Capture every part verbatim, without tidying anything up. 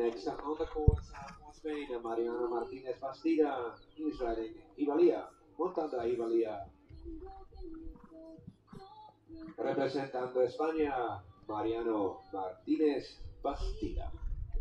Next up on the course for Spain, Mariana Martinez Bastida. He's riding Himalaya, montando a Himalaya. Representando España, Mariano Martínez Bastida.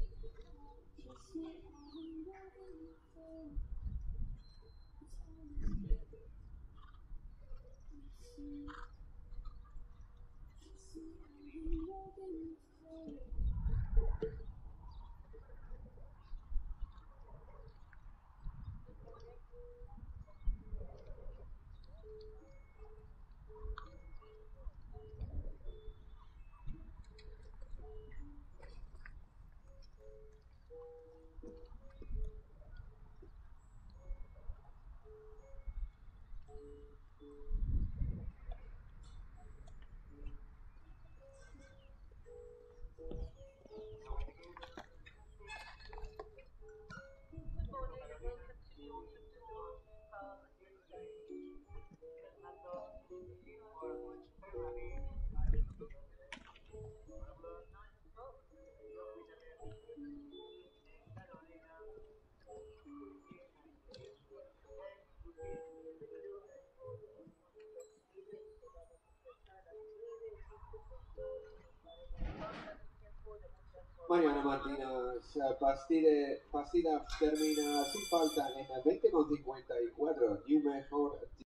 Mariana Martínez Bastida, Bastida termina sin falta en veinte con cincuenta y cuatro. New mejor